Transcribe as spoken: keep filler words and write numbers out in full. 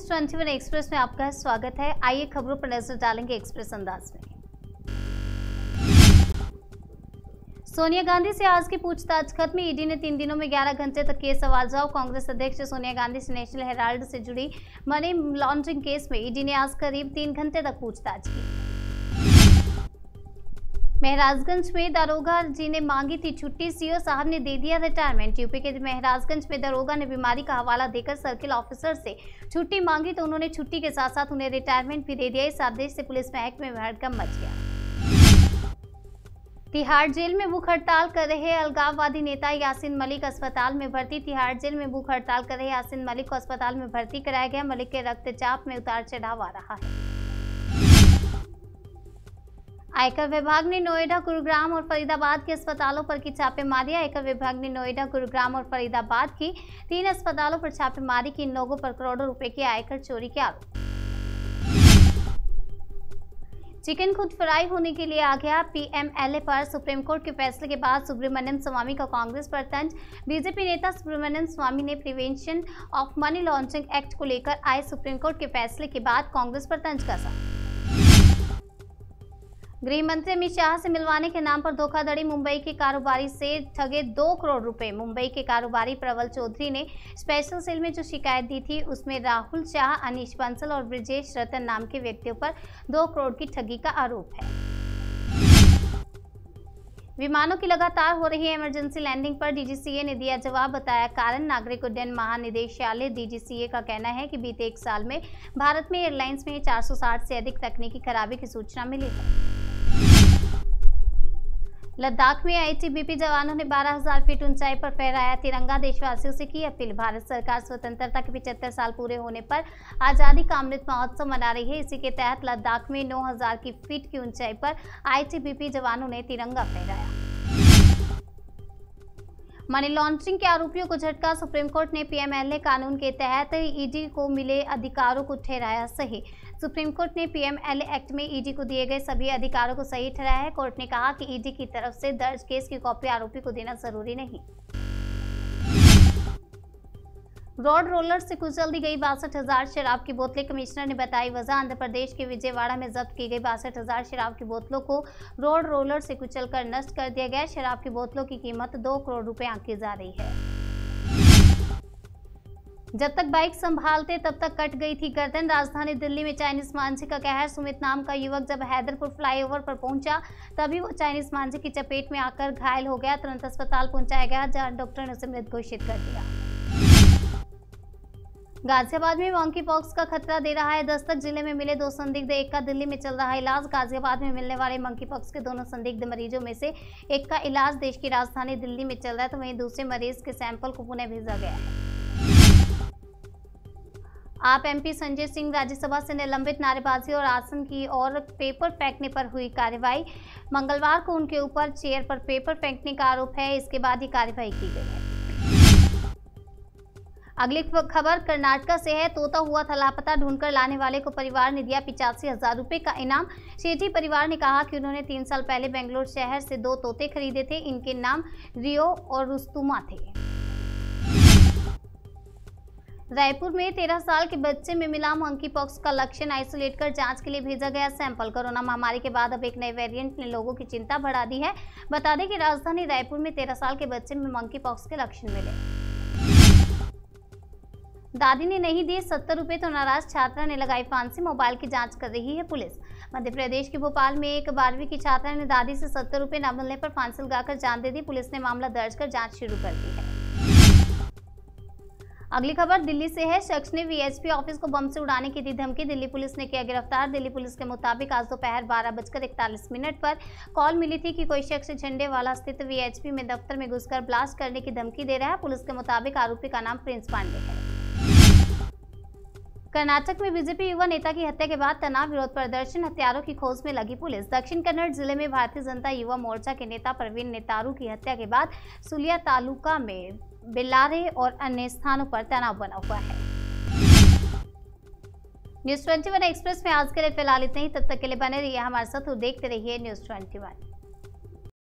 इक्कीस एक्सप्रेस में आपका स्वागत है। आइए खबरों पर नजर डालेंगे एक्सप्रेस अंदाज में। सोनिया गांधी से आज की पूछताछ खत्म। ईडी ने तीन दिनों में ग्यारह घंटे तक किए सवाल जवाब। कांग्रेस अध्यक्ष सोनिया गांधी से नेशनल हेराल्ड से जुड़ी मनी लॉन्ड्रिंग केस में ईडी ने आज करीब तीन घंटे तक पूछताछ की। महराजगंज में दरोगा जी ने मांगी थी छुट्टी, सीओ साहब ने दे दिया रिटायरमेंट। यूपी के महराजगंज में दरोगा ने बीमारी का हवाला देकर सर्किल ऑफिसर से छुट्टी मांगी तो उन्होंने छुट्टी के साथ साथ उन्हें रिटायरमेंट भी दे दिया। इस आदेश से पुलिस महकमे में हड़कंप मच गया। तिहाड़ जेल में भूख हड़ताल कर रहे अलगाववादी नेता यासीन मलिक अस्पताल में भर्ती। तिहाड़ जेल में भूख हड़ताल कर रहे यासीन मलिक को अस्पताल में भर्ती कराया गया। मलिक के रक्तचाप में उतार चढ़ाव आ रहा है। आयकर विभाग ने नोएडा, गुरुग्राम और फरीदाबाद के अस्पतालों पर की छापेमारी। आयकर विभाग ने नोएडा, गुरुग्राम और फरीदाबाद की तीन अस्पतालों पर छापेमारी की। इन लोगों पर करोड़ों रुपए की आयकर चोरी के आरोप। चिकन खुद फ्राई होने के लिए आ गया। पीएमएलए पर सुप्रीम कोर्ट के फैसले के बाद सुब्रमण्यम स्वामी का कांग्रेस पर तंज। बीजेपी नेता सुब्रमण्यम स्वामी ने Prevention of Money Laundering Act को लेकर आए सुप्रीम कोर्ट के फैसले के बाद कांग्रेस पर तंज कसा। गृह मंत्री अमित शाह से मिलवाने के नाम पर धोखाधड़ी। मुंबई के कारोबारी से ठगे दो करोड़ रुपए। मुंबई के कारोबारी प्रबल चौधरी ने स्पेशल सेल में जो शिकायत दी थी उसमें राहुल शाह, अनीश बंसल और ब्रिजेश रतन नाम के व्यक्तियों पर दो करोड़ की ठगी का आरोप है। विमानों की लगातार हो रही इमरजेंसी लैंडिंग पर डीजीसीए ने दिया जवाब, बताया कारण। नागरिक उड्डयन महानिदेशालय डीजीसीए का कहना है कि बीते एक साल में भारत में एयरलाइंस में चार सौ साठ से अधिक तकनीकी खराबी की सूचना मिली है। लद्दाख में आईटीबीपी जवानों ने बारह हज़ार फीट ऊंचाई पर फहराया तिरंगा। देशवासियों से की अपील। भारत सरकार स्वतंत्रता के पचहत्तर साल पूरे होने पर आजादी का अमृत महोत्सव मना रही है। इसी के तहत लद्दाख में नौ हज़ार की फीट की ऊंचाई पर आईटीबीपी जवानों ने तिरंगा फहराया। मनी लॉन्ड्रिंग के आरोपियों को झटका। सुप्रीम कोर्ट ने पीएमएलए कानून के तहत ईडी को मिले अधिकारों को ठहराया सही। सुप्रीम कोर्ट ने पीएमएलए एक्ट में ईडी को दिए गए सभी अधिकारों को सही ठहराया है। कोर्ट ने कहा कि ईडी की तरफ से दर्ज केस की कॉपी आरोपी को देना जरूरी नहीं। रोड रोलर से कुचल दी गई बासठ हजार शराब की बोतलें। कमिश्नर ने बताई वजह। आंध्र प्रदेश के विजयवाड़ा में जब्त की गई बासठ हजार शराब की बोतलों को रोड रोलर से कुचलकर नष्ट कर दिया गया। शराब की बोतलों की कीमत दो करोड़ रुपए आंकी जा रही है। जब तक बाइक संभालते तब तक कट गई थी गर्दन। राजधानी दिल्ली में चाइनीज मांझे का कहर। सुमित नाम का युवक जब हैदरपुर फ्लाईओवर पर पहुंचा तभी वो चाइनीज मांझे की चपेट में आकर घायल हो गया। तुरंत अस्पताल पहुंचाया गया जहां डॉक्टर ने उसे मृत घोषित कर दिया। गाजियाबाद में मंकी पॉक्स का खतरा दे रहा है दस्तक। जिले में मिले दो संदिग्ध, एक का दिल्ली में चल रहा है इलाज। गाजियाबाद में मिलने वाले मंकी पॉक्स के दोनों संदिग्ध मरीजों में से एक का इलाज देश की राजधानी दिल्ली में चल रहा है तो वहीं दूसरे मरीज के सैंपल को पुणे भेजा गया है। आप एमपी संजय सिंह राज्यसभा से निलंबित। नारेबाजी और आसन की और पेपर फेंकने पर हुई कार्रवाई। मंगलवार को उनके ऊपर चेयर पर पेपर फेंकने का आरोप है। इसके बाद ही कार्रवाई की गई है। अगली खबर कर्नाटक से है। तोता हुआ था लापता, ढूंढकर लाने वाले को परिवार ने दिया पिचासी हजार रुपए का इनाम। सेठी परिवार ने कहा कि उन्होंने तीन साल पहले बेंगलोर शहर से दो तोते खरीदे थे। इनके नाम रियो और रुस्तुमा थे। रायपुर में तेरह साल के बच्चे में मिला मंकी पॉक्स का लक्षण। आइसोलेट कर जांच के लिए भेजा गया सैंपल। कोरोना महामारी के बाद अब एक नए वेरिएंट ने लोगों की चिंता बढ़ा दी है। बता दें कि राजधानी रायपुर में तेरह साल के बच्चे में मंकी पॉक्स के लक्षण मिले। दादी ने नहीं दिए सत्तर रुपए तो नाराज छात्रा ने लगाई फांसी। मोबाइल की जांच कर रही है पुलिस। मध्य प्रदेश के भोपाल में एक बारहवीं की छात्रा ने दादी से सत्तर रुपए न मिलने पर फांसी लगाकर जान दे दी। पुलिस ने मामला दर्ज कर जांच शुरू कर दी है। अगली खबर दिल्ली से है। शख्स ने वीएचपी ऑफिस को बम से उड़ाने की दी धमकी। दिल्ली पुलिस ने किया गिरफ्तार। दिल्ली पुलिस के मुताबिक आज दोपहर बारह बजकर इकतालीस मिनट पर कॉल मिली थी कि कोई शख्स झंडे वाला स्थित वीएचपी में दफ्तर में घुसकर ब्लास्ट करने की धमकी दे रहा है। पुलिस के मुताबिक आरोपी का नाम प्रिंस पांडे है। कर्नाटक में बीजेपी युवा नेता की हत्या के बाद तनाव विरोध प्रदर्शन। हत्यारों की खोज में लगी पुलिस। दक्षिण कन्नड़ जिले में भारतीय जनता युवा मोर्चा के नेता प्रवीण नेतारू की हत्या के बाद सुलिया तालुका में बेल्लारे और अन्य स्थानों पर तनाव बना हुआ है। न्यूज़ इक्कीस एक्सप्रेस में आज के लिए फिलहाल इतना ही। तब तक के लिए बने रहिए हमारे साथ और देखते रहिए न्यूज़ इक्कीस।